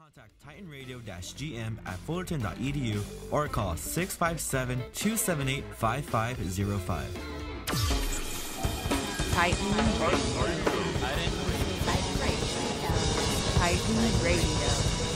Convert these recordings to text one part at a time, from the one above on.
Contact titanradio-gm at fullerton.edu or call 657-278-5505. Titan Radio.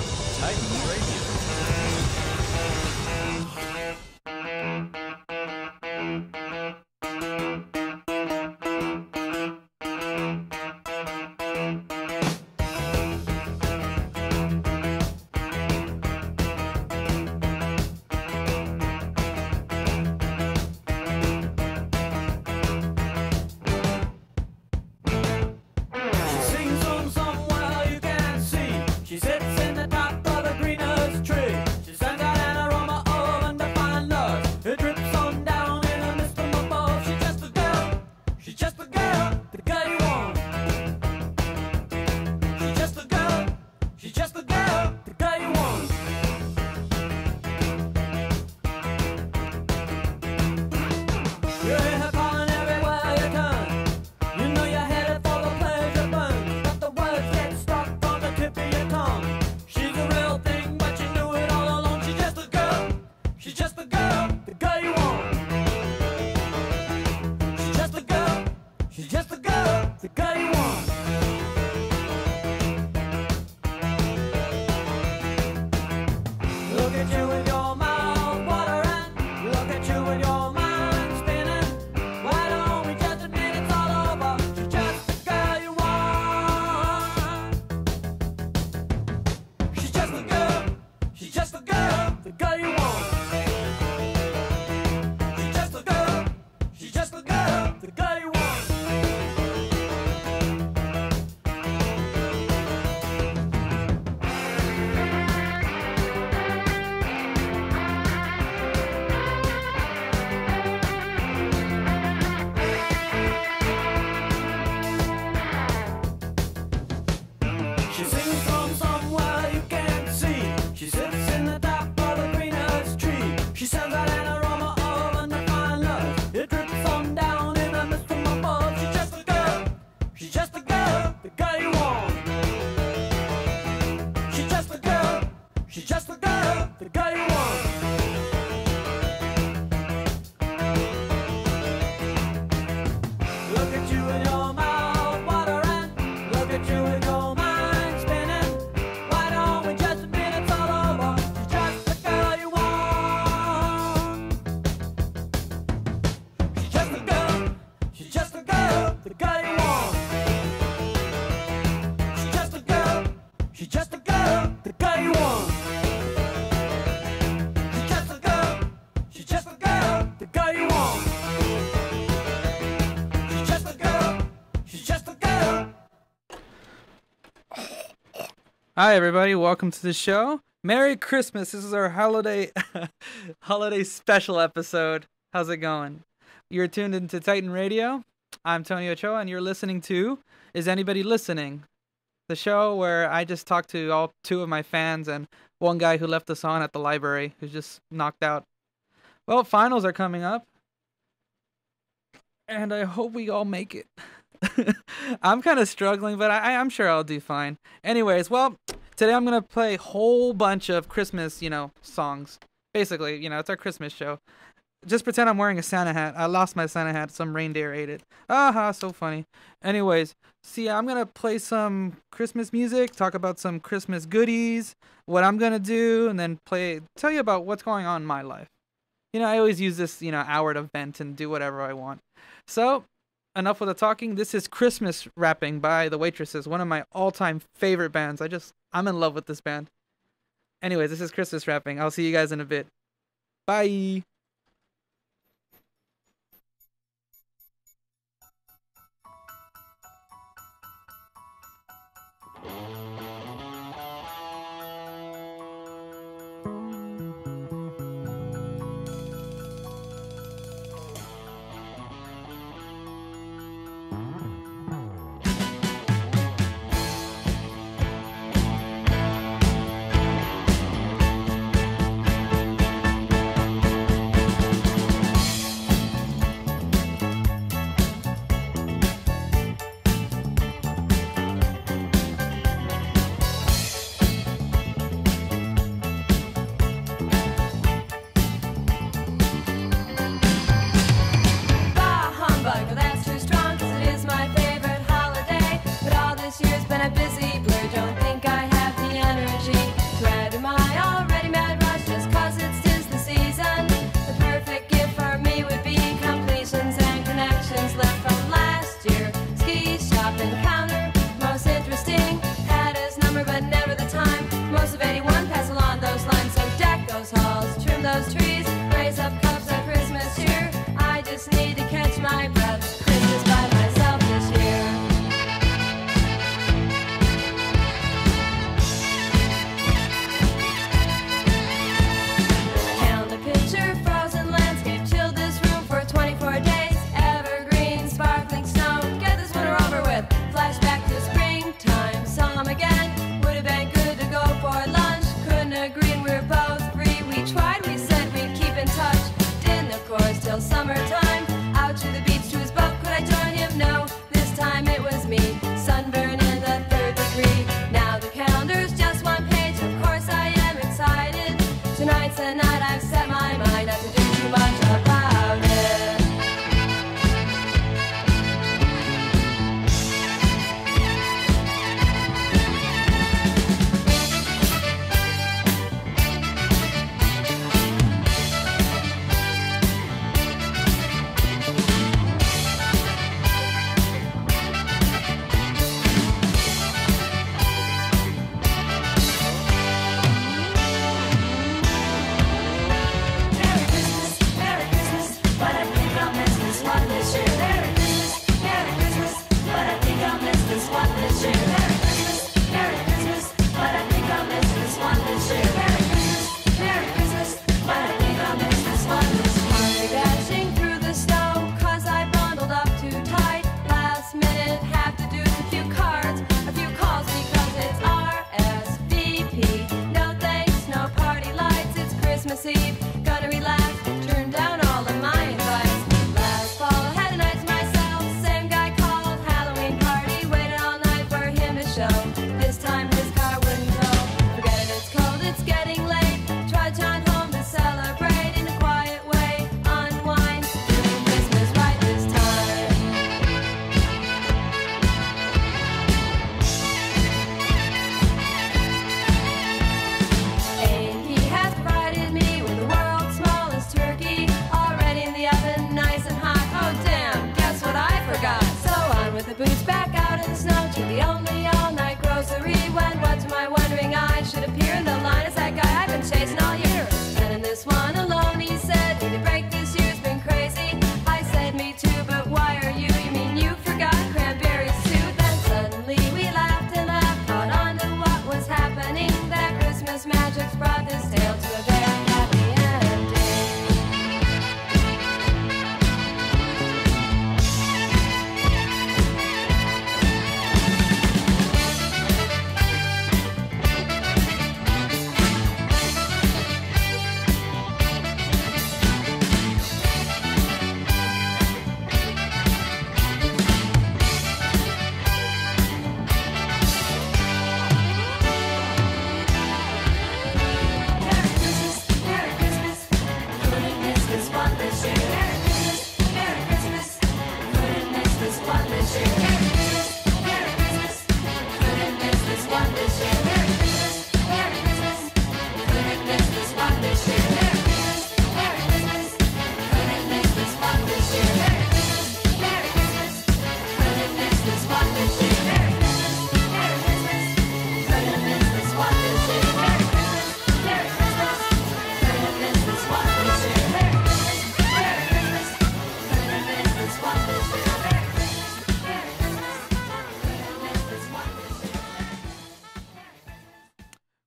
Hi everybody, welcome to the show. Merry Christmas. This is our holiday special episode. How's it going? You're tuned into Titan Radio. I'm Tony Ochoa and you're listening to Is Anybody Listening? The show where I just talked to all two of my fans and one guy who left us on at the library who's just knocked out. Well, finals are coming up and I hope we all make it. I'm kind of struggling, but I'm sure I'll do fine. Anyways, well, today I'm going to play a whole bunch of Christmas, songs. Basically, it's our Christmas show. Just pretend I'm wearing a Santa hat. I lost my Santa hat. Some reindeer ate it. Aha, so funny. Anyways, see, I'm going to play some Christmas music, talk about some Christmas goodies, what I'm going to do, and then tell you about what's going on in my life. I always use this, hour to vent and do whatever I want. So, enough with the talking. This is Christmas Rapping by The Waitresses, one of my all-time favorite bands. I'm in love with this band. Anyways, this is Christmas Rapping. I'll see you guys in a bit. Bye!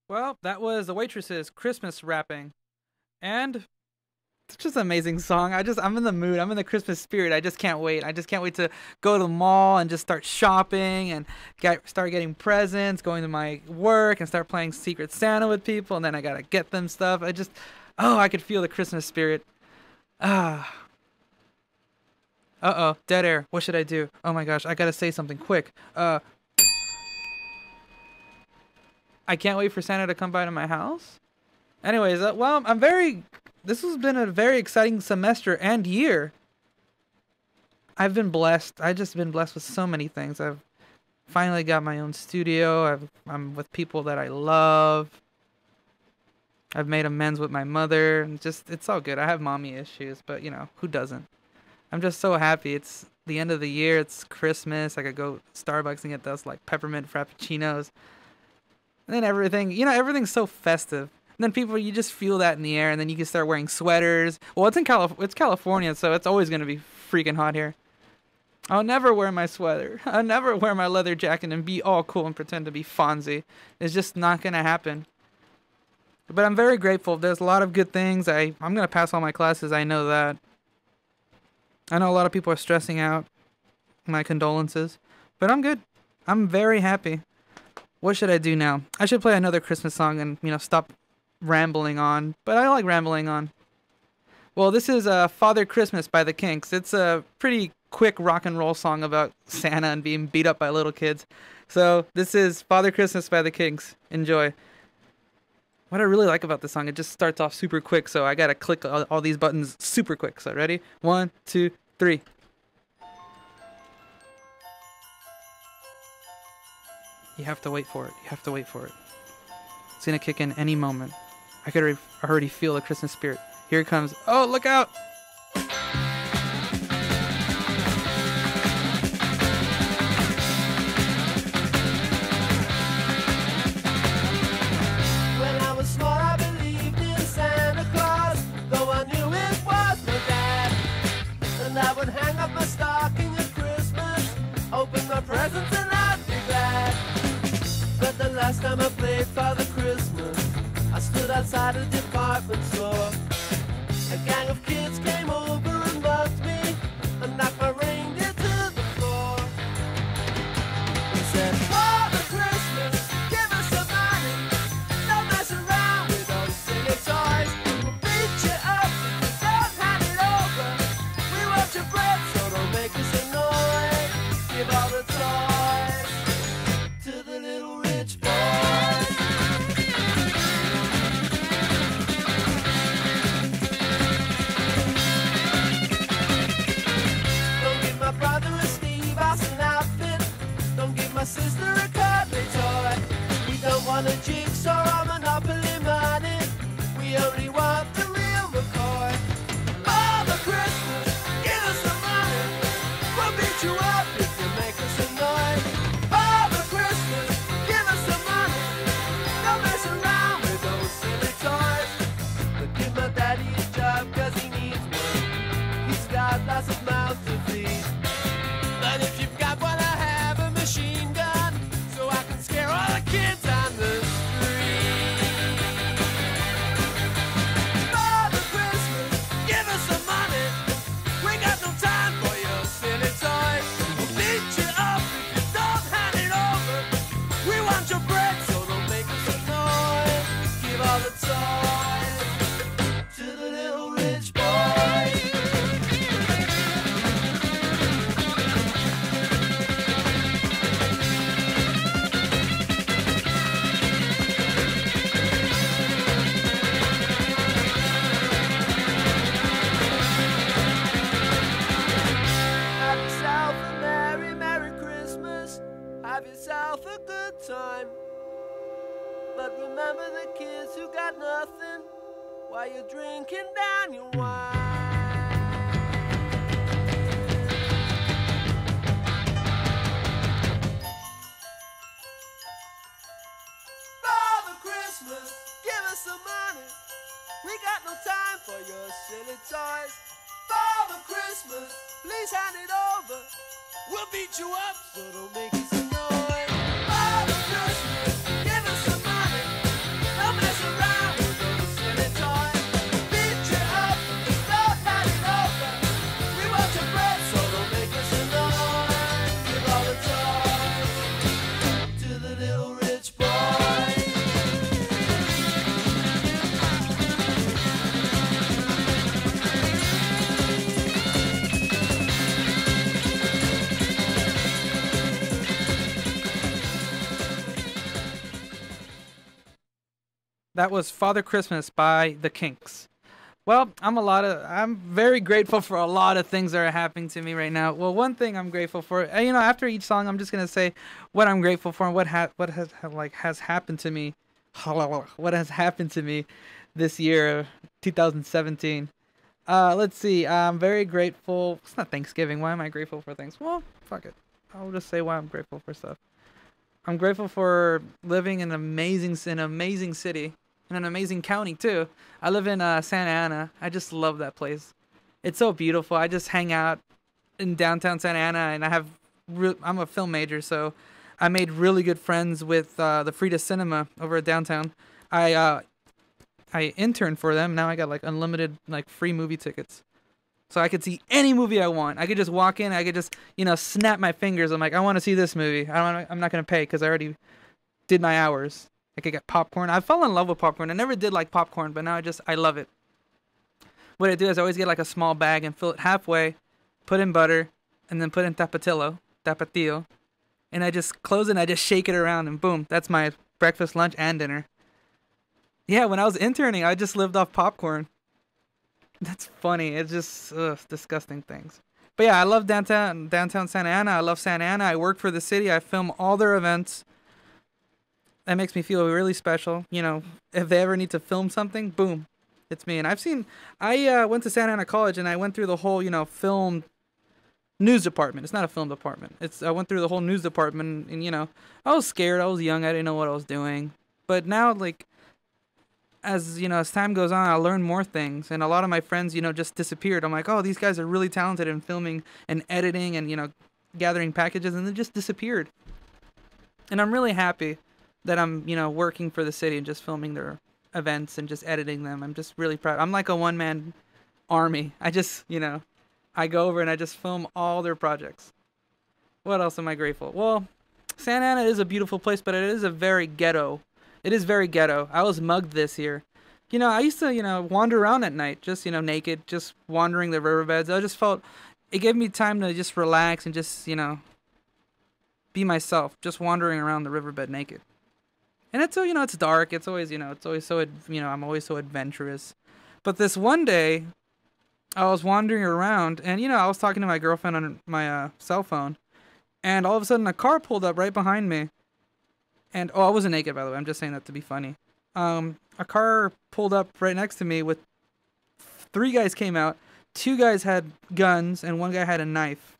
Well, that was the Waitresses Christmas rapping. And it's just an amazing song. I'm in the mood. I'm in the Christmas spirit. I just can't wait. I just can't wait to go to the mall and just start shopping and start getting presents, going to my work and start playing Secret Santa with people. And then I got to get them stuff. I could feel the Christmas spirit. Ah. Uh-oh, dead air. What should I do? Oh my gosh, I gotta say something quick. I can't wait for Santa to come by to my house. Anyways, this has been a very exciting semester and year. I've been blessed. I've just been blessed with so many things. I've finally got my own studio. I'm with people that I love. I've made amends with my mother. And it's all good. I have mommy issues, but who doesn't? I'm just so happy. It's the end of the year. It's Christmas. I could go to Starbucks and get those like peppermint frappuccinos. And then everything's so festive. And then you just feel that in the air, and then you can start wearing sweaters. Well, it's California, so it's always gonna be freaking hot here. I'll never wear my sweater. I'll never wear my leather jacket and be all cool and pretend to be Fonzie. It's just not gonna happen. But I'm very grateful. There's a lot of good things. I'm gonna pass all my classes. I know that. I know a lot of people are stressing out. My condolences. But I'm good. I'm very happy. What should I do now? I should play another Christmas song and, stop rambling on. But I like rambling on. Well, this is Father Christmas by the Kinks. It's a pretty quick rock and roll song about Santa and being beat up by little kids. So this is Father Christmas by the Kinks. Enjoy. What I really like about this song, it just starts off super quick, so I gotta click all these buttons super quick. So ready? 1, 2, 3. You have to wait for it. You have to wait for it. It's gonna kick in any moment. I could already feel the Christmas spirit. Here it comes. Oh, look out! Hang up my stocking at Christmas, open my presents and I'd be glad. But the last time I played Father Christmas, I stood outside a department store. A gang of kids came over and mugged me and knocked my reindeer to the floor. They said, Father Christmas, give us some money. Don't mess around with those silly toys. We'll beat you up if you don't hand it over. We want your bread, so don't make us annoyed. Give all the toys to the little rich boys. Don't give my brother a Steve Austin outfit. Don't give my sister a cuddly toy. We don't want a jigsaw or Monopoly money. We only want the real McCoy. Father Christmas, give us some money. We'll beat you up if you make us annoyed. Father Christmas, give us some money. Don't mess around with those silly toys. But give my daddy a job 'cause he needs one. He's got lots of mouths to feed. But if you've got one, I have a machine gun, so I can scare all the kids on the street. Father Christmas, give us some money. We got no time for your silly toys. We'll beat you up if you don't hand it over. We want your bread, so don't make us annoyed. Give all the toys to the little rich boys. Have yourself a merry, merry Christmas. Have yourself a good time. But remember the kids who got nothing while you're drinking down your wine. Father Christmas, give us some money. We got no time for your silly toys. Father Christmas, please hand it over. We'll beat you up, so don't make us annoyed. Father Christmas, give us some money. That was Father Christmas by The Kinks. Well, I'm very grateful for a lot of things that are happening to me right now. Well, one thing I'm grateful for, after each song, I'm just gonna say what I'm grateful for and what has happened to me, what has happened to me this year, 2017. Let's see. I'm very grateful. It's not Thanksgiving. Why am I grateful for things? Well, fuck it. I'll just say why I'm grateful for stuff. I'm grateful for living in an amazing city, in an amazing county too. I live in Santa Ana. I just love that place. It's so beautiful. I just hang out in downtown Santa Ana, and I'm a film major, so I made really good friends with the Frida Cinema over at downtown. I interned for them. Now I got like unlimited free movie tickets. So I could see any movie I want. I could just walk in. I could just, snap my fingers. I'm like, I want to see this movie. I'm not going to pay because I already did my hours. I could get popcorn. I fell in love with popcorn. I never did like popcorn, but now I love it. What I do is I always get like a small bag and fill it halfway, put in butter, and then put in tapatio. And I just close it and I just shake it around and boom, that's my breakfast, lunch, and dinner. Yeah, when I was interning, I just lived off popcorn. That's funny. It's just disgusting things. But yeah, I love downtown Santa Ana. I love Santa Ana. I work for the city. I film all their events. That makes me feel really special. If they ever need to film something, boom, it's me. And I went to Santa Ana College and I went through the whole, film news department. It's not a film department. I went through the whole news department and, I was scared. I was young. I didn't know what I was doing. But now, as time goes on, I learn more things, and a lot of my friends, just disappeared. I'm like, oh, these guys are really talented in filming and editing and gathering packages, and they just disappeared. And I'm really happy that I'm working for the city and just filming their events and just editing them. I'm just really proud. I'm like a one-man army. I just I go over and I just film all their projects. What else am I grateful? Well, Santa Ana is a beautiful place, but it is very ghetto. It is very ghetto. I was mugged this year. I used to, wander around at night, just, naked, just wandering the riverbeds. I just felt it gave me time to just relax and just, be myself, just wandering around the riverbed naked. And it's so, it's dark. It's always, it's always so, I'm always so adventurous. But this one day, I was wandering around and, I was talking to my girlfriend on my cell phone. And all of a sudden, a car pulled up right behind me. And, I wasn't naked, by the way. I'm just saying that to be funny. A car pulled up right next to me with 3 guys came out. 2 guys had guns, and 1 guy had a knife.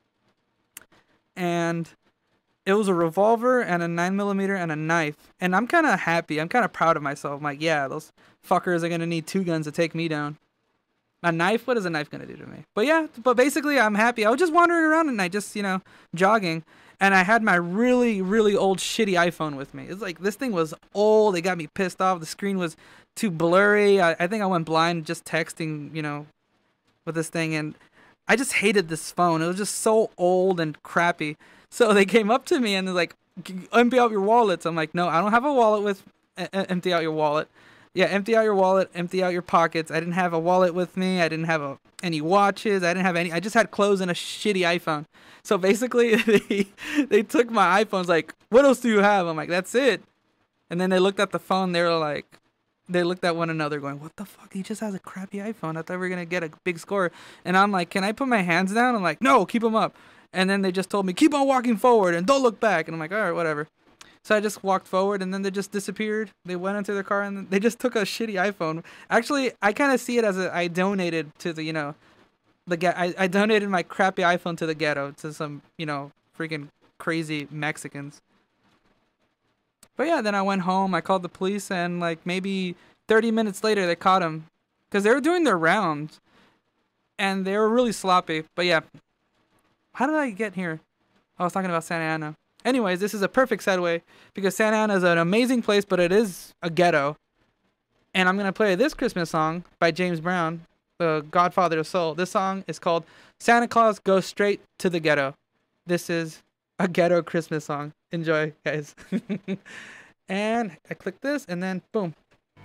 And it was a revolver and a 9mm and a knife. And I'm kind of happy. I'm kind of proud of myself. I'm like, yeah, those fuckers are going to need 2 guns to take me down. A knife? What is a knife going to do to me? But yeah, basically, I'm happy. I was just wandering around at night, just, jogging. And I had my really, really old shitty iPhone with me. It's like, this thing was old. It got me pissed off. The screen was too blurry. I think I went blind just texting, with this thing. And I just hated this phone. It was just so old and crappy. So they came up to me and they're like, empty out your wallets. I'm like, no, I don't have a wallet with, empty out your wallet. Yeah, empty out your wallet, empty out your pockets. I didn't have a wallet with me. I didn't have any watches. I didn't have any. I just had clothes and a shitty iPhone. So basically, they took my iPhones like, what else do you have? I'm like, that's it. And then they looked at the phone. They looked at one another going, what the fuck? He just has a crappy iPhone. I thought we were going to get a big score. And I'm like, can I put my hands down? I'm like, no, keep them up. And then they just told me, keep on walking forward and don't look back. And I'm like, all right, whatever. So I just walked forward, and then they just disappeared. They went into their car, and they just took a shitty iPhone. Actually, I kind of see it as I donated to the, I donated my crappy iPhone to the ghetto, to some, freaking crazy Mexicans. But yeah, then I went home. I called the police, and maybe 30 minutes later, they caught him. Because they were doing their rounds, and they were really sloppy. But yeah, how did I get here? I was talking about Santa Ana. Anyways, this is a perfect segue because Santa Ana is an amazing place, but it is a ghetto. And I'm going to play this Christmas song by James Brown, the Godfather of Soul. This song is called Santa Claus Goes Straight to the Ghetto. This is a ghetto Christmas song. Enjoy, guys. And I click this and then boom.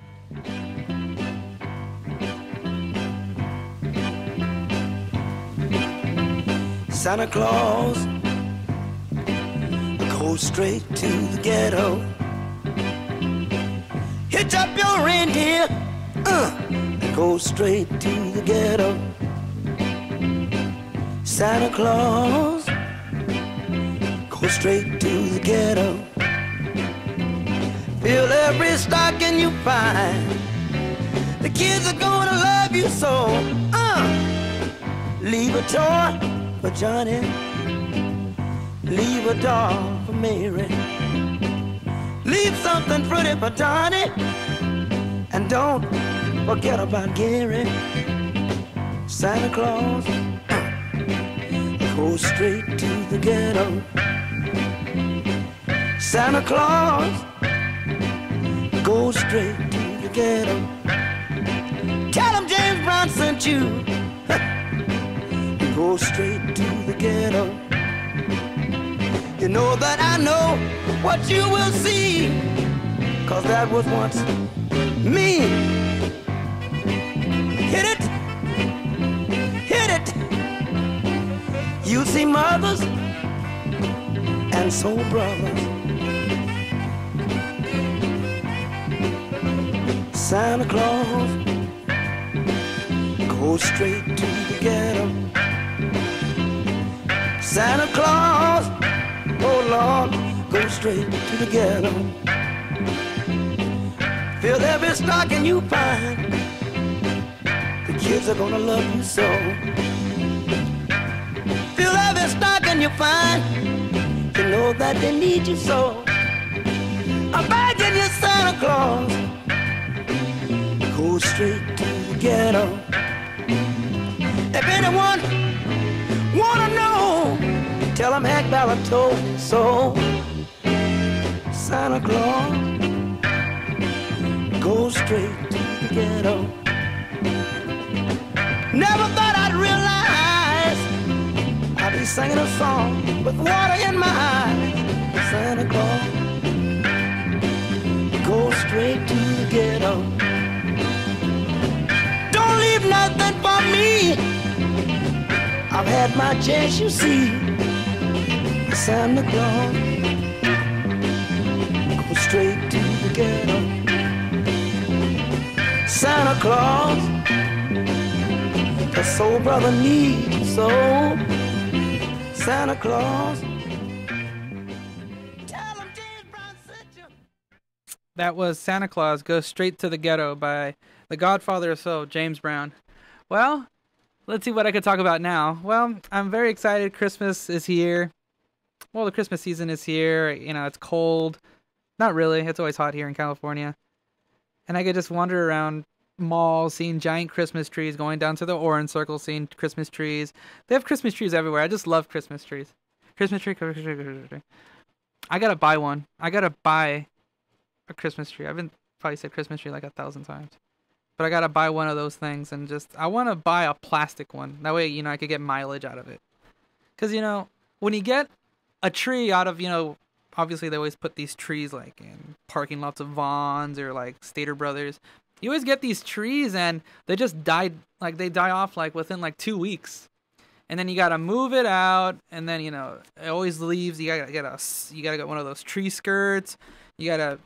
Santa Claus goes straight to the ghetto. hitch up your reindeer, and go straight to the ghetto. Santa Claus, go straight to the ghetto. Fill every stocking you find. The kids are gonna love you so. Leave a toy for Johnny, leave a doll for Mary, leave something pretty for Donnie, and don't forget about Gary. Santa Claus, go straight to the ghetto. Santa Claus, go straight to the ghetto. Tell him James Brown sent you. Go straight to the ghetto. You know that I know what you will see, 'cause that was once me. Hit it, hit it. You see mothers and soul brothers. Santa Claus, go straight to the ghetto. Santa Claus, oh Lord, go straight to the ghetto. Fill every stocking you find. The kids are gonna love you so. Fill every stocking you find. You know that they need you so. I'm begging you, Santa Claus, go straight to the ghetto. If anyone wanna know, tell them Hank Ballard told me so. Santa Claus, go straight to the ghetto. Never thought I'd realize I'd be singing a song with water in my eyes. Santa Claus, go straight to the ghetto. Don't leave nothing for me. I've had my chance, you see. Santa Claus, go straight to the ghetto. Santa Claus, the soul brother needs you so. Santa Claus, tell him James Brown sent you. That was Santa Claus Goes Straight to the Ghetto by the Godfather of Soul, James Brown. Well, let's see what I could talk about now. Well, I'm very excited. Christmas is here. Well, the Christmas season is here. You know, it's cold. Not really. It's always hot here in California. And I could just wander around malls, seeing giant Christmas trees, going down to the Orange Circle, seeing Christmas trees. They have Christmas trees everywhere. I just love Christmas trees. Christmas tree, Christmas tree, Christmas tree. I gotta buy one. I gotta buy a Christmas tree. I've been probably said Christmas tree like 1,000 times. But I gotta buy one of those things, and just, I want to buy a plastic one. That way, you know, I could get mileage out of it. Because, you know, when you get a tree out of, you know, obviously they always put these trees like in parking lots of Vons or like Stater Brothers. You always get these trees and they just die, like they die off like within like 2 weeks. And then you gotta move it out, and then, you know, it always leaves. You gotta get one of those tree skirts. You gotta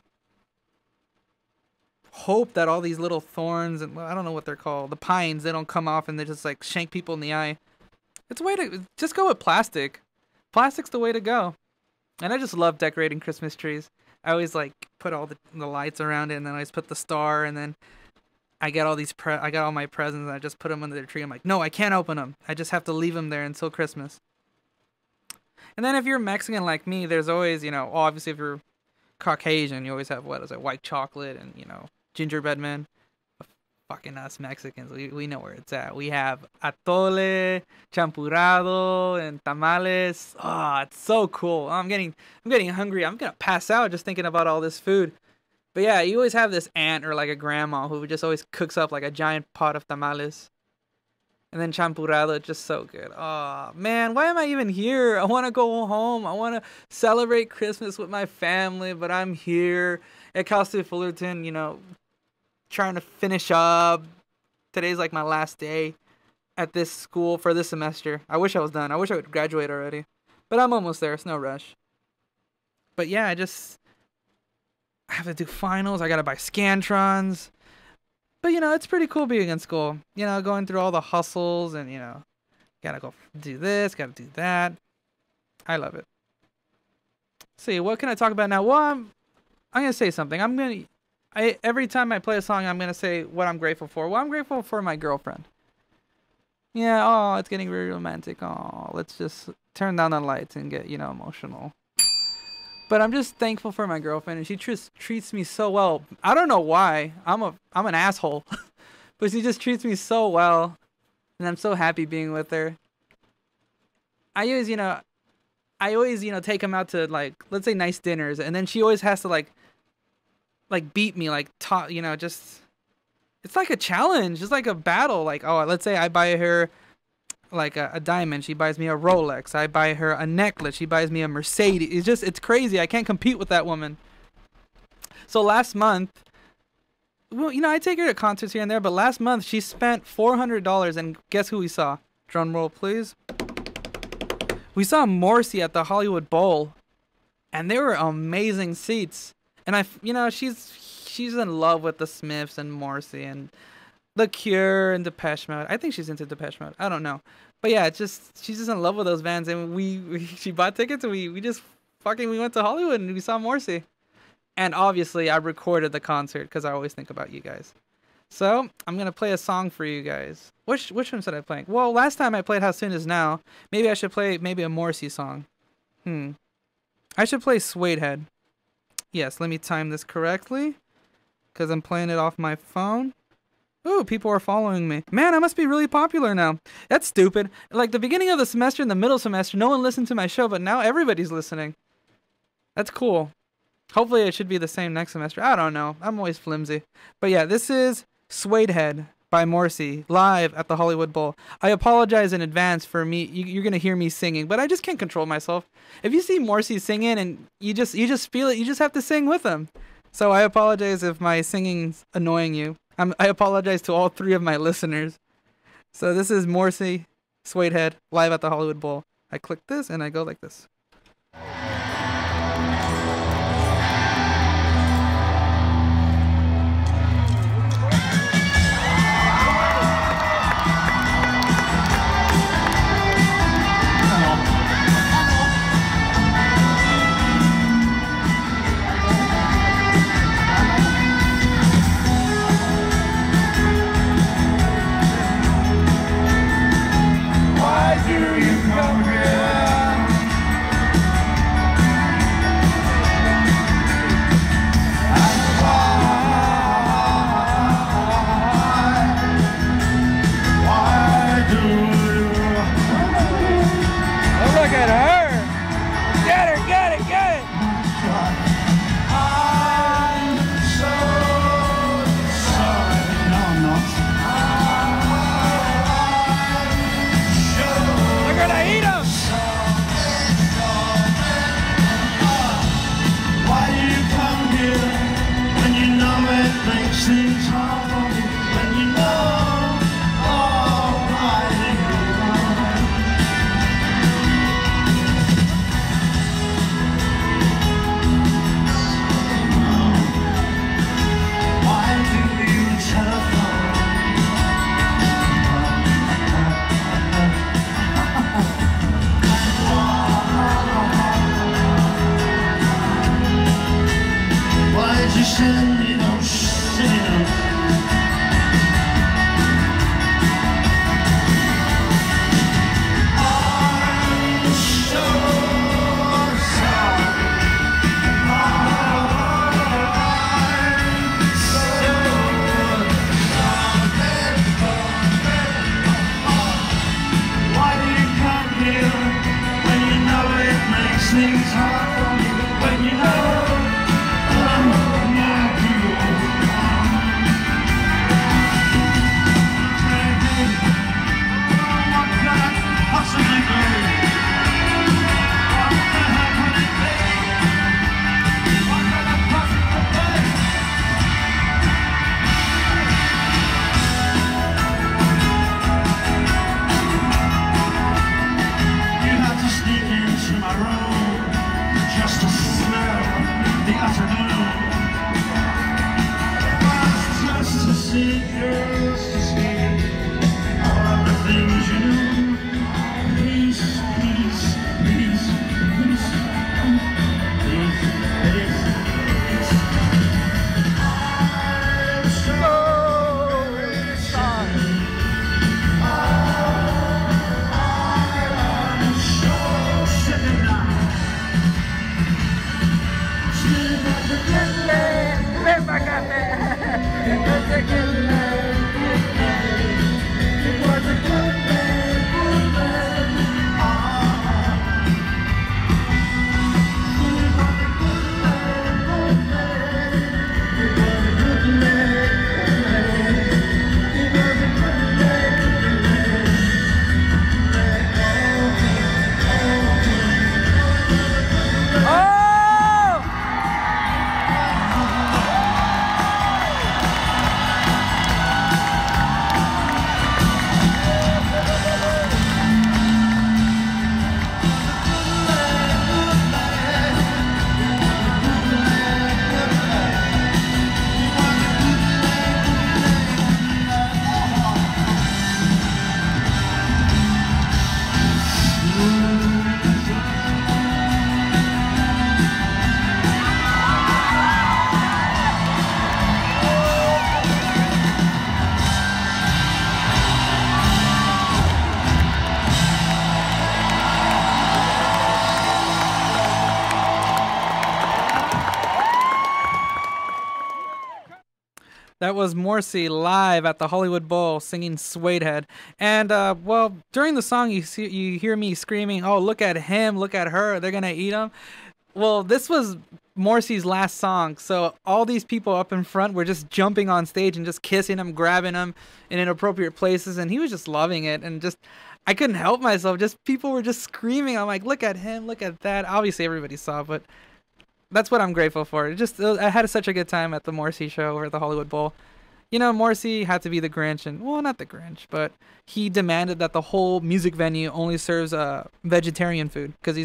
hope that all these little thorns and, well, I don't know what they're called, the pines, they don't come off and they just like shank people in the eye. It's a way to just go with plastic. Plastic's the way to go. And I just love decorating Christmas trees. I always like put all the lights around it, and then I always put the star, and then I get all these I got all my presents, and I just put them under the tree. I'm like, no, I can't open them. I just have to leave them there until Christmas. And then if you're Mexican like me, there's always, you know, obviously if you're Caucasian, you always have, what is it, white chocolate and, you know, gingerbread men. Fucking us Mexicans, we know where it's at. We have atole, champurrado, and tamales. Oh, it's so cool. I'm getting hungry. I'm gonna pass out just thinking about all this food. But yeah, you always have this aunt or like a grandma who just always cooks up like a giant pot of tamales. And then champurrado, just so good. Oh man, why am I even here? I want to go home. I want to celebrate Christmas with my family, but I'm here at Cal State Fullerton, you know, trying to finish up. Today's like my last day at this school for this semester. I wish I was done. I wish I would graduate already. But I'm almost there. It's no rush. But yeah, I have to do finals. I gotta buy Scantrons. But you know, it's pretty cool being in school. You know, going through all the hustles and you know, gotta go do this, gotta do that. I love it. See, what can I talk about now? Well, I'm gonna say something. Every time I play a song, I'm gonna say what I'm grateful for. Well, I'm grateful for my girlfriend. Yeah, oh, it's getting very romantic. Oh, let's just turn down the lights and get, you know, emotional. But I'm just thankful for my girlfriend, and she treats me so well. I don't know why. I'm an asshole, but she just treats me so well, and I'm so happy being with her. I always, you know, take him out to like, let's say, nice dinners, and then she always has to like beat me, like you know, just it's like a challenge, it's like a battle. Like, oh, let's say I buy her like a diamond, she buys me a Rolex. I buy her a necklace, she buys me a Mercedes. It's crazy. I can't compete with that woman. So last month, well, you know, I take her to concerts here and there, but last month she spent $400, and guess who we saw? Drum roll, please. We saw Morrissey at the Hollywood Bowl, and they were amazing seats. And you know, she's in love with the Smiths and Morrissey and The Cure and Depeche Mode. I think she's into Depeche Mode. I don't know. But yeah, she's just in love with those bands. And she bought tickets, and we went to Hollywood and we saw Morrissey. And obviously, I recorded the concert because I always think about you guys. So I'm gonna play a song for you guys. Which one should I play? Well, last time I played How Soon Is Now. Maybe I should play a Morrissey song. I should play Suede Head. Yes, let me time this correctly, because I'm playing it off my phone. Ooh, people are following me. Man, I must be really popular now. That's stupid. Like the beginning of the semester and the middle semester, no one listened to my show, but now everybody's listening. That's cool. Hopefully it should be the same next semester. I don't know. I'm always flimsy. But yeah, this is Suede Head by Morrissey, live at the Hollywood Bowl. I apologize in advance for me. You're going to hear me singing, but I just can't control myself. If you see Morrissey singing and you just feel it, you just have to sing with him. So I apologize if my singing's annoying you. I apologize to all 3 of my listeners. So this is Morrissey, Suede Head, live at the Hollywood Bowl. I click this and I go like this. That was Morrissey live at the Hollywood Bowl singing Suede Head. And, well, during the song, you hear me screaming, oh, look at him, look at her, they're going to eat him. Well, this was Morrissey's last song, so all these people up in front were just jumping on stage and just kissing him, grabbing him in inappropriate places, and he was just loving it. And just, I couldn't help myself. Just people were just screaming. I'm like, look at him, look at that. Obviously, everybody saw, but that's what I'm grateful for. I had such a good time at the Morrissey show over at the Hollywood Bowl. You know, Morrissey had to be the Grinch, and, well, not the Grinch, but he demanded that the whole music venue only serves vegetarian food, because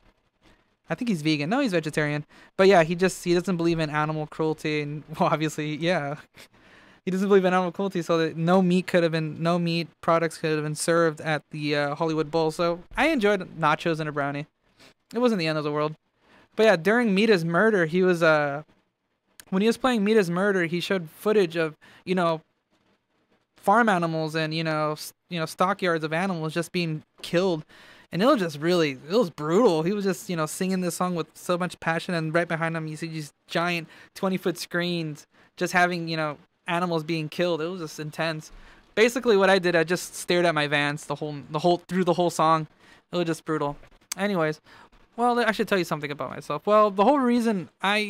I think he's vegan. No, he's vegetarian. But yeah, he doesn't believe in animal cruelty, and, well, obviously, yeah. He doesn't believe in animal cruelty, so that no meat products could have been served at the Hollywood Bowl. So I enjoyed nachos and a brownie. It wasn't the end of the world. But yeah, during Mita's murder, he was when he was playing Mita's murder, he showed footage of, you know, farm animals and, you know, stockyards of animals just being killed. And it was brutal. He was just, you know, singing this song with so much passion, and right behind him you see these giant 20-foot screens just having, you know, animals being killed. It was just intense. Basically what I did, I just stared at my Vans through the whole song. It was just brutal. Anyways, well, I should tell you something about myself. Well, the whole reason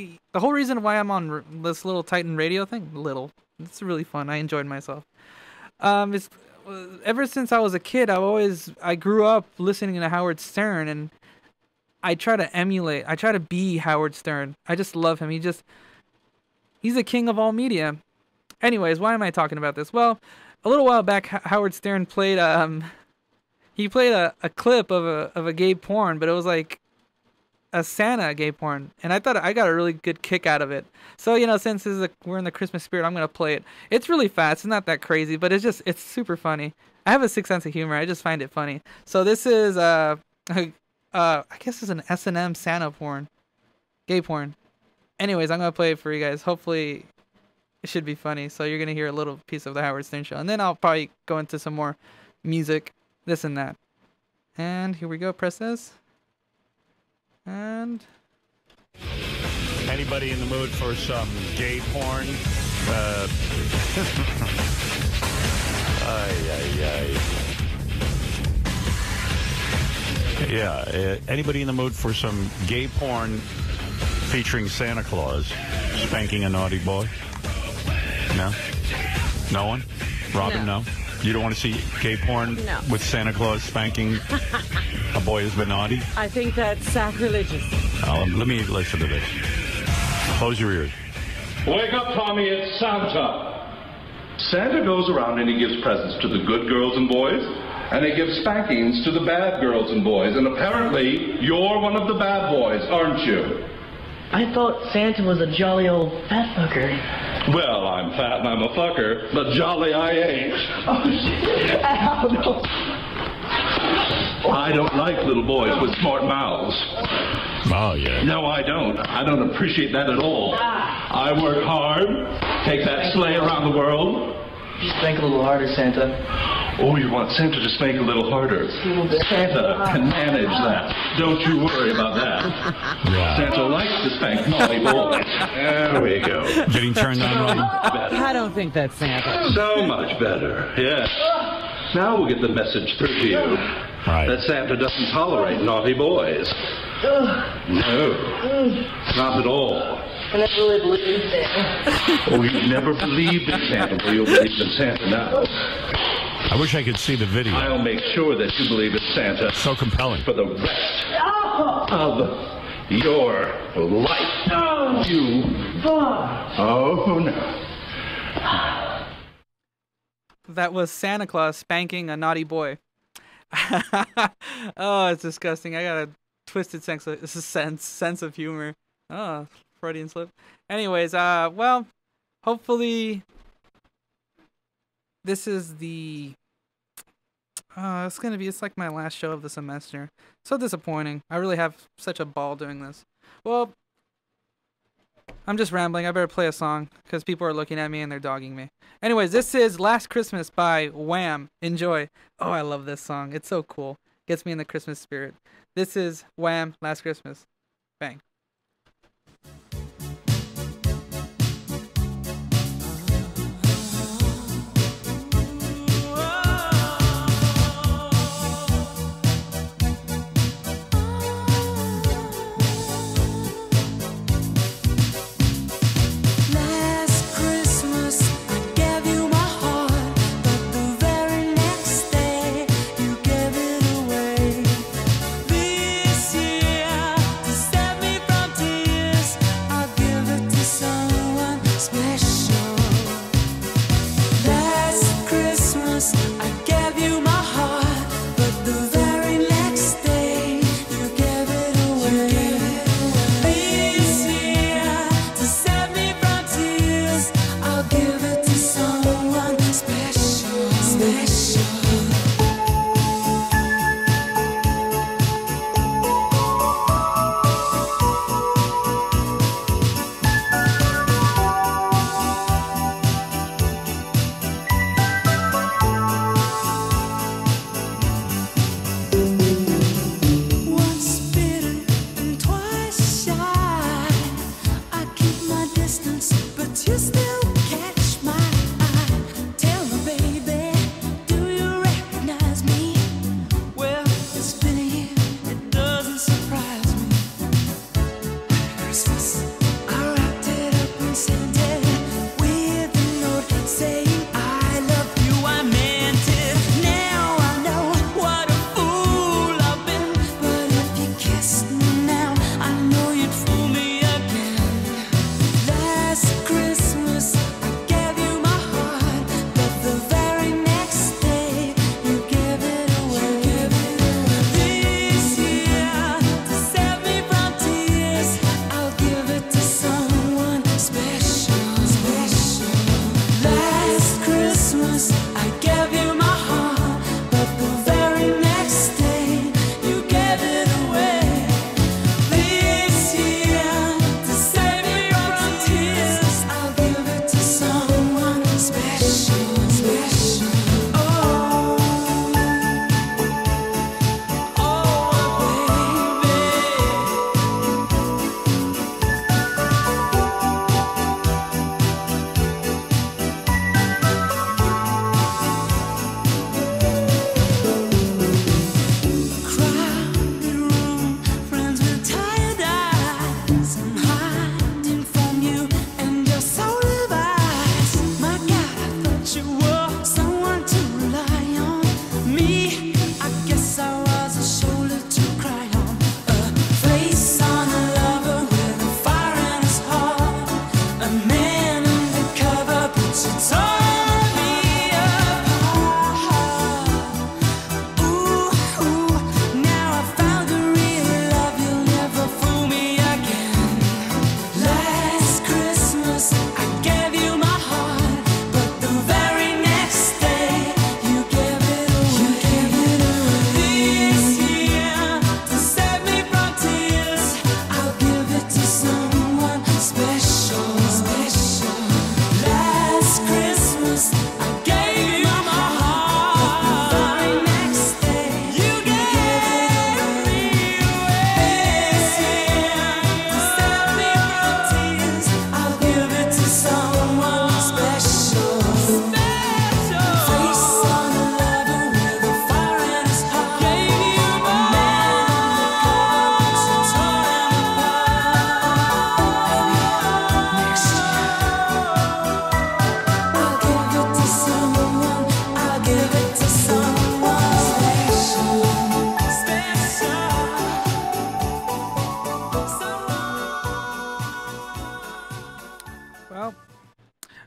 why I'm on this little Titan radio thing, it's really fun. I enjoyed myself. It's ever since I was a kid, I grew up listening to Howard Stern, and I try to be Howard Stern. I just love him. He's the king of all media. Anyways, why am I talking about this? Well, a little while back, Howard Stern played a clip of a gay porn, but it was like a Santa gay porn, and I thought I got a really good kick out of it. So, you know, since we're in the Christmas spirit, I'm gonna play it. It's really fast. It's not that crazy, but it's super funny. I have a sick sense of humor. I just find it funny. So this is I guess it's an S&M Santa porn, gay porn. Anyways, I'm gonna play it for you guys. Hopefully, it should be funny. So you're gonna hear a little piece of the Howard Stern show, and then I'll probably go into some more music, this and that. And here we go. Press this. And anybody in the mood for some gay porn? Yeah, anybody in the mood for some gay porn featuring Santa Claus spanking a naughty boy? No? No one? Robin, no? You don't want to see gay porn with Santa Claus spanking a boy who's been naughty? I think that's sacrilegious. Let me listen to this. Close your ears. Wake up, Tommy, it's Santa. Santa goes around and he gives presents to the good girls and boys, and he gives spankings to the bad girls and boys, and apparently you're one of the bad boys, aren't you? I thought Santa was a jolly old fat fucker. Well, I'm fat and I'm a fucker, but jolly I ain't. Oh, shit. Ow, no. I don't like little boys with smart mouths. Oh, yeah. No, I don't. I don't appreciate that at all. I work hard, take that sleigh around the world. Just spank a little harder, Santa. Oh, you want Santa to spank a little harder? Santa can manage that. Don't you worry about that. Yeah. Santa likes to spank naughty boys. There we go. Getting turned on, Ron? I don't think that's Santa. So much better, yes. Now we'll get the message through to you. Right. That Santa doesn't tolerate naughty boys. No, not at all. I never really believed in Santa. Oh, you've never believed in Santa, well, you'll believe in Santa now. I wish I could see the video. I'll make sure that you believe in Santa So compelling. for the rest of your life. You. Oh, no. That was Santa Claus spanking a naughty boy. Oh, it's disgusting. I got a twisted sense of humor. Oh, Freudian slip. Anyways, well, hopefully this is the it's like my last show of the semester. So disappointing. I really have such a ball doing this. Well, I'm just rambling. I better play a song because people are looking at me and they're dogging me. Anyways, this is Last Christmas by Wham. Enjoy. Oh, I love this song. It's so cool. Gets me in the Christmas spirit. This is Wham, Last Christmas. Bang.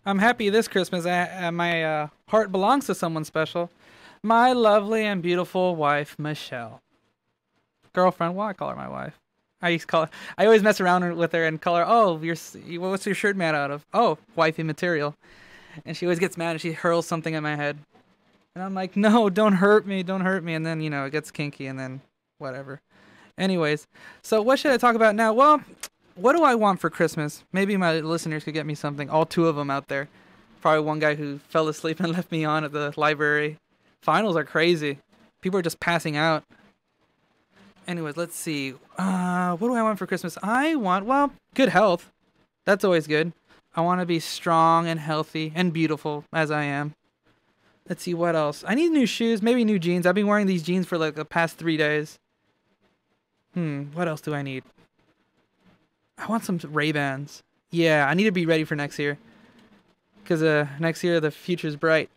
I'm happy this Christmas. My heart belongs to someone special. My lovely and beautiful wife, Michelle. Girlfriend. Well, I call her my wife. I always mess around with her and call her, oh, what's your shirt made out of? Oh, wifey material. And she always gets mad and she hurls something at my head. And I'm like, no, don't hurt me. And then, it gets kinky and then whatever. Anyways, so what should I talk about now? Well, what do I want for Christmas? Maybe my listeners could get me something. All two of them out there. Probably one guy who fell asleep and left me on at the library. Finals are crazy. People are just passing out. Anyways, let's see. What do I want for Christmas? I want, well, good health. That's always good. I want to be strong and healthy and beautiful as I am. Let's see, what else? I need new shoes, maybe new jeans. I've been wearing these jeans for like the past 3 days. What else do I need? I want some Ray-Bans. Yeah, I need to be ready for next year. Because next year the future's bright.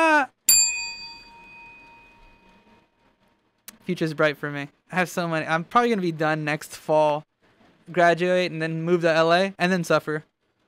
Future's bright for me. I have so many. I'm probably going to be done next fall. Graduate and then move to LA and then suffer.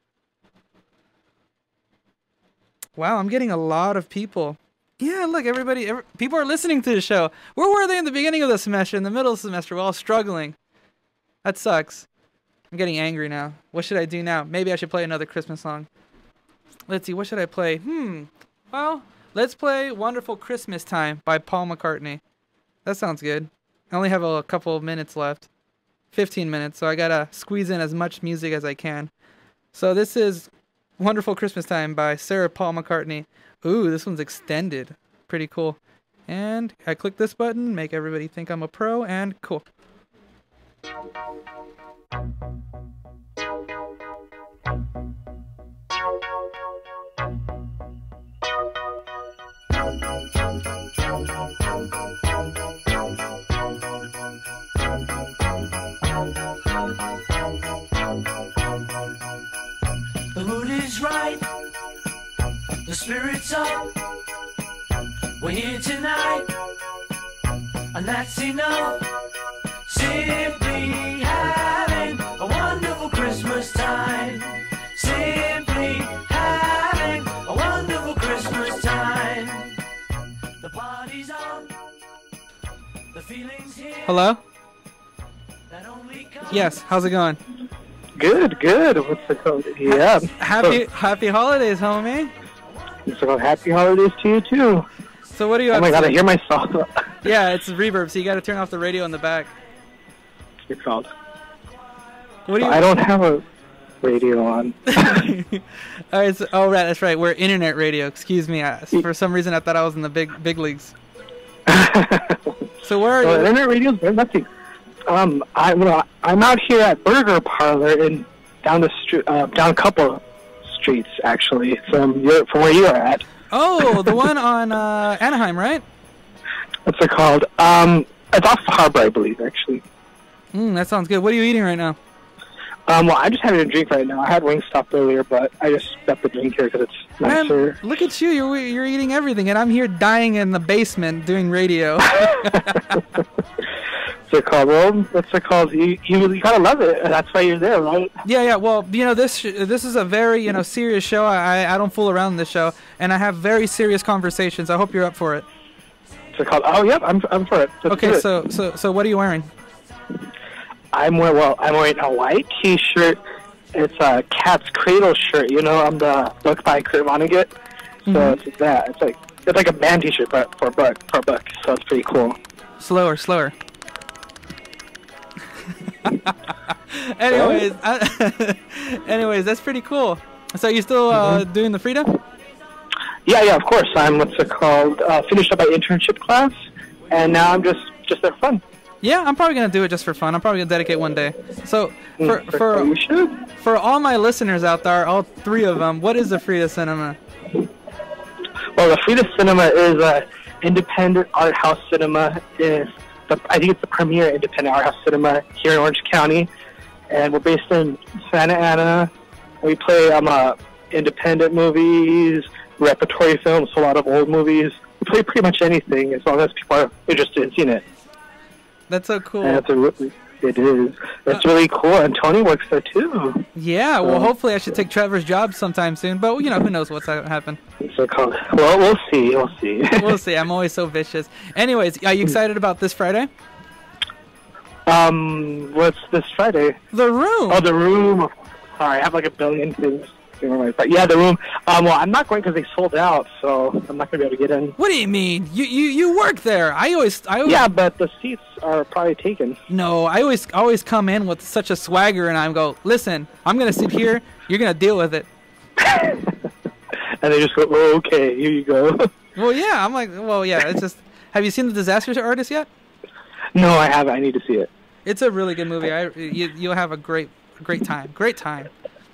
Wow, I'm getting a lot of people. Yeah, look, people are listening to the show. Where were they in the beginning of the semester? In the middle of the semester, we're all struggling. That sucks. I'm getting angry now. What should I do now? Maybe I should play another Christmas song. Let's see, what should I play? Well, let's play Wonderful Christmas Time by Paul McCartney. That sounds good. I only have a couple of minutes left. 15 minutes, so I gotta squeeze in as much music as I can. So this is Wonderful Christmas Time by Sir Paul McCartney. Ooh, this one's extended. Pretty cool. And I click this button, make everybody think I'm a pro, and cool. The mood is right, the spirit's up. We're here tonight, and that's enough. Simply having a wonderful Christmas time. Simply having a wonderful Christmas time. The party's on, the feeling's here. Hello? That only comes. Yes, how's it going? Good. What's it called? Yeah. Happy holidays, homie. So happy holidays to you too. So what are you up Oh my to? god, I hear myself. Yeah, it's reverb, so you gotta turn off the radio in the back. It's called. What do you? I don't have a radio on. All right, right, that's right. We're internet radio. Excuse me. For some reason, I thought I was in the big leagues. So where are you? Internet radio's very nothing. I'm out here at Burger Parlor in down a couple streets actually from where you are at. Oh, the one on Anaheim, right? What's it called? It's off the harbor, I believe, actually. That sounds good. What are you eating right now? Well, I'm just having a drink right now. I had Wingstop earlier, but I just got the drink here because it's nicer. Man, look at you. You're eating everything, and I'm here dying in the basement doing radio. What's it called? Well, what's it called? You gotta love it. That's why you're there, right? Yeah. Well, this is a very serious show. I don't fool around in this show, and I have very serious conversations. I hope you're up for it. What's it called? Oh, yep, I'm for it. Let's okay, so what are you wearing? I'm wearing a white T-shirt. It's a Cat's Cradle shirt. I'm the book by Kurt Vonnegut. So it's that. It's like a band T-shirt, but for a book. So it's pretty cool. Slower. Anyways, that's pretty cool. So you still doing the Frida? Yeah, of course. I'm finished up my internship class, and now I'm just there for fun. Yeah, I'm probably gonna do it just for fun. I'm probably gonna dedicate one day. So for all my listeners out there, all 3 of them, what is the Frida Cinema? Well, the Frida Cinema is an independent art house cinema. I think it's the premier independent art house cinema here in Orange County, and we're based in Santa Ana. We play independent movies, repertory films, a lot of old movies. We play pretty much anything as long as people are interested in seeing it. That's so cool. And It is. It's really cool, and Tony works there too. Yeah, well, hopefully I should take Trevor's job sometime soon, but, you know, who knows what's going to happen. So cool. Well, we'll see. We'll see. We'll see. I'm always so vicious. Anyways, are you excited about this Friday? What's this Friday? The Room. Oh, The Room. Sorry, I have like a billion things. But yeah, The Room. Well, I'm not going because they sold out, so I'm not going to be able to get in. What do you mean? You work there. I always. Yeah, but the seats are probably taken. No, I always come in with such a swagger, and I go, listen, I'm going to sit here. You're going to deal with it. And they just go, oh, okay, here you go. Well, yeah. I'm like, well, yeah. It's just. Have you seen The Disaster Artist yet? No, I haven't. I need to see it. It's a really good movie. You'll have a great time. Great time.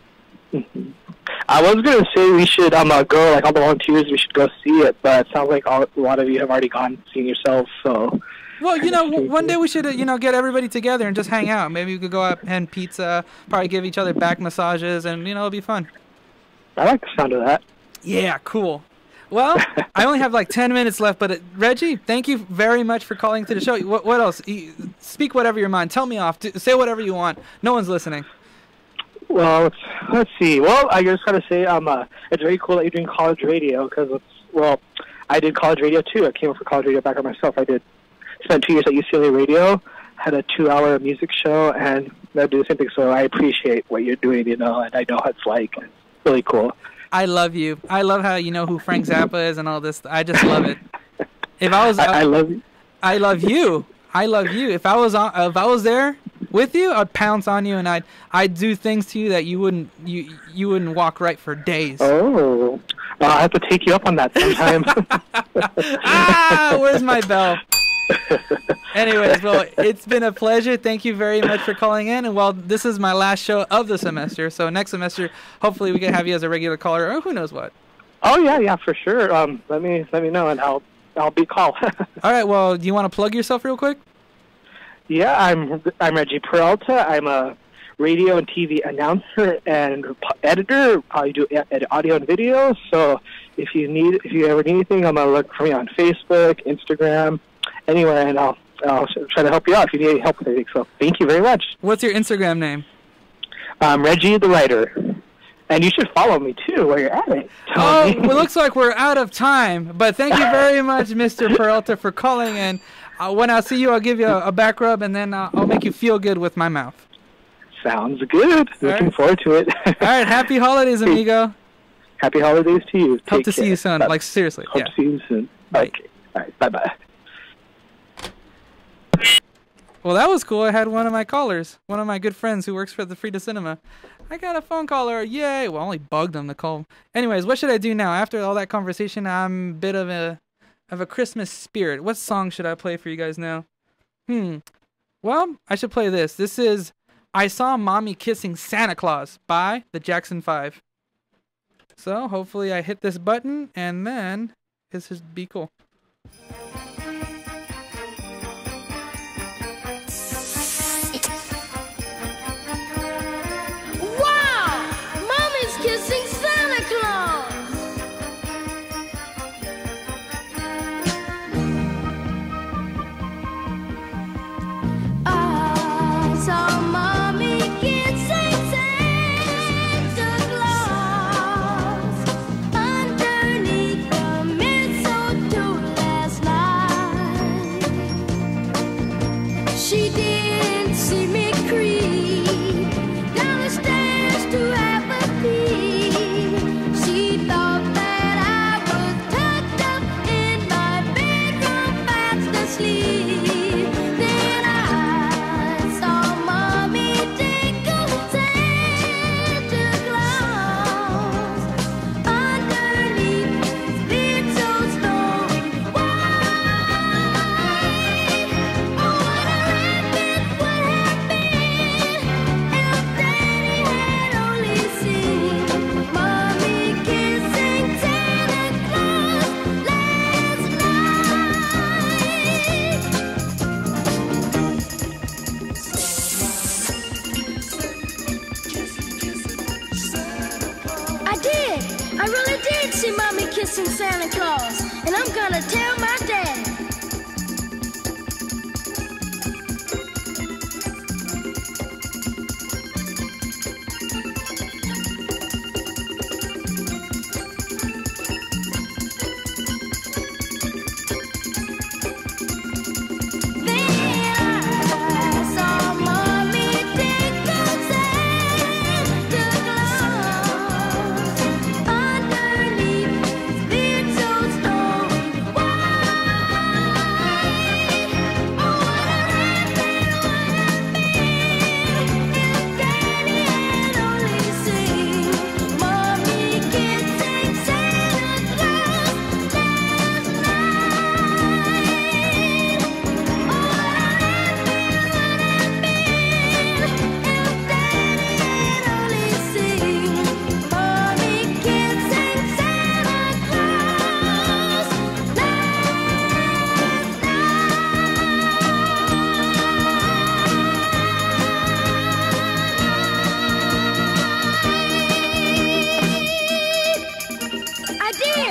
I was going to say we should go, like all the volunteers, we should go see it, but it sounds like a lot of you have already gone seen yourselves, so... Well, you know, one day we should, get everybody together and just hang out. Maybe we could go out and have pizza, probably give each other back massages, and, it'll be fun. I like the sound of that. Yeah, cool. Well, I only have like 10 minutes left, but Reggie, thank you very much for calling to the show. What else? Speak whatever your mind. Tell me off. Say whatever you want. No one's listening. Well, let's see. Well, I just got to say, it's very cool that you're doing college radio because, I did college radio too. I came up for college radio back on myself. I spent 2 years at UCLA Radio, had a 2-hour music show, and I do the same thing. So I appreciate what you're doing, and I know how it's like. It's really cool. I love you. I love how you know who Frank Zappa is and all this. I just love it. If I was, I love you. I love you. I love you. If I was there with you, I'd pounce on you and I'd do things to you that you wouldn't walk right for days. Oh, I have to take you up on that sometime. Where's my bell? Anyways, well, it's been a pleasure. Thank you very much for calling in. And this is my last show of the semester, so next semester, hopefully, we can have you as a regular caller, or who knows what. Oh yeah, for sure. Let me know, and I'll be called. All right. Well, do you want to plug yourself real quick? Yeah, I'm Reggie Peralta. I'm a radio and TV announcer and editor. I do audio and video. So if you ever need anything, I'm gonna look for me on Facebook, Instagram, anywhere, and I'll try to help you out if you need any help with anything. So thank you very much. What's your Instagram name? Reggie the Writer. And you should follow me, too, while you're at it. Oh, it looks like we're out of time. But thank you very much, Mr. Peralta, for calling in. When I see you, I'll give you a back rub, and then I'll make you feel good with my mouth. Sounds good. Looking forward to it. All right. Happy holidays, amigo. Happy holidays to you. Hope to see you soon. Like, seriously. Hope to see you soon. Bye. Okay. All right. Bye-bye. Well, that was cool. I had one of my callers, one of my good friends who works for the Frida Cinema. I got a phone caller. Yay. Well, I only bugged him to call. Anyways, what should I do now? After all that conversation, I'm a bit of a Christmas spirit. What song should I play for you guys now? Well, I should play this. This is I Saw Mommy Kissing Santa Claus by the Jackson 5. So, hopefully I hit this button, and then it should be cool. Kissing Santa Claus. I saw Mommy kissing Santa Claus underneath the mistletoe last night. She didn't see me creep down the stairs to have a peek. Kissing Santa Claus, and I'm gonna tell my dad.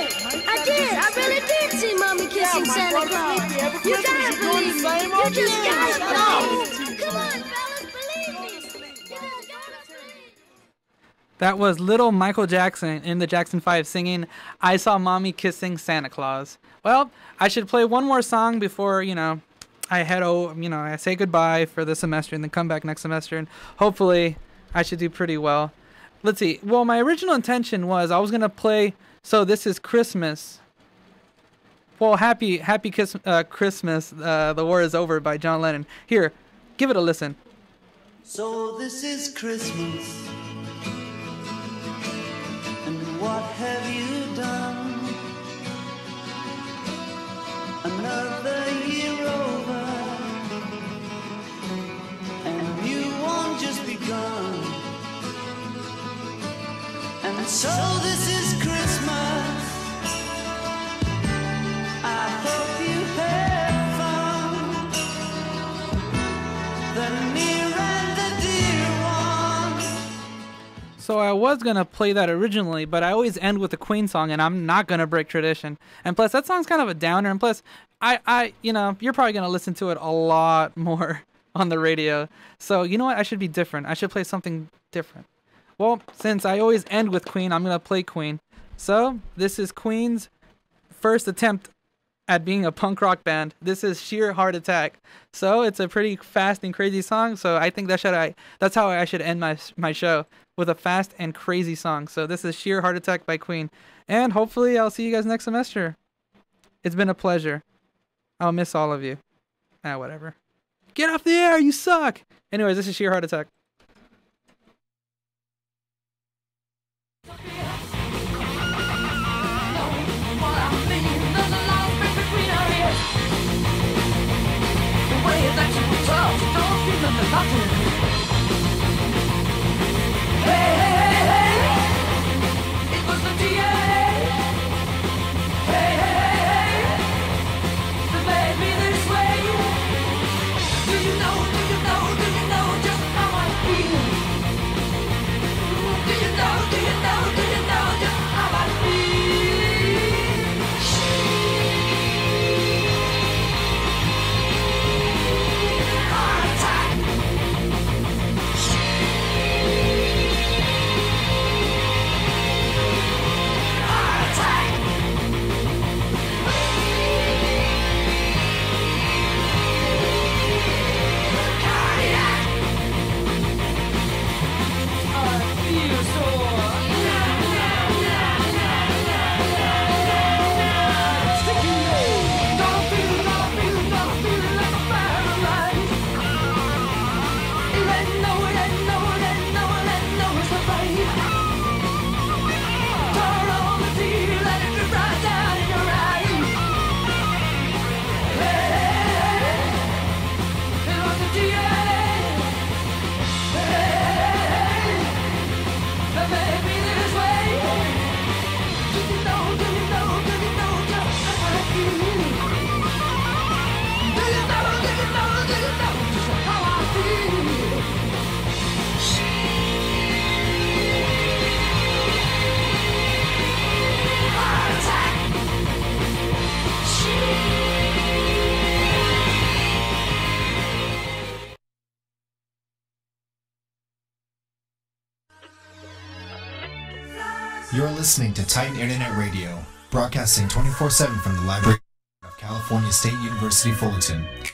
I did. I really did see Mommy kissing Santa Claus. You gotta believe me. You just gotta believe me. Come on, fellas, believe me. You just gotta believe. That was little Michael Jackson in the Jackson 5 singing I Saw Mommy Kissing Santa Claus. Well, I should play one more song before, I I say goodbye for the semester and then come back next semester, and hopefully I should do pretty well. Let's see. Well, my original intention was I was going to play So This Is Christmas. Well, Happy Christmas, The War Is Over by John Lennon. Here, give it a listen. So this is Christmas, and what have you done? Another year over, and a new one just begun. And so this is Christmas. I hope you have fun. The near and the dear one. So I was going to play that originally, but I always end with a Queen song, and I'm not going to break tradition. And plus, that song's kind of a downer, and plus, you're probably going to listen to it a lot more on the radio. So, you know what? I should be different. I should play something different. Well, since I always end with Queen, I'm going to play Queen. So, this is Queen's first attempt at being a punk rock band. This is Sheer Heart Attack. So, it's a pretty fast and crazy song. So, I think that's how I should end my show, with a fast and crazy song. So, this is Sheer Heart Attack by Queen. And hopefully, I'll see you guys next semester. It's been a pleasure. I'll miss all of you. Whatever. Get off the air, you suck! Anyways, this is Sheer Heart Attack. You're listening to Titan Internet Radio, broadcasting 24/7 from the Library of California State University, Fullerton.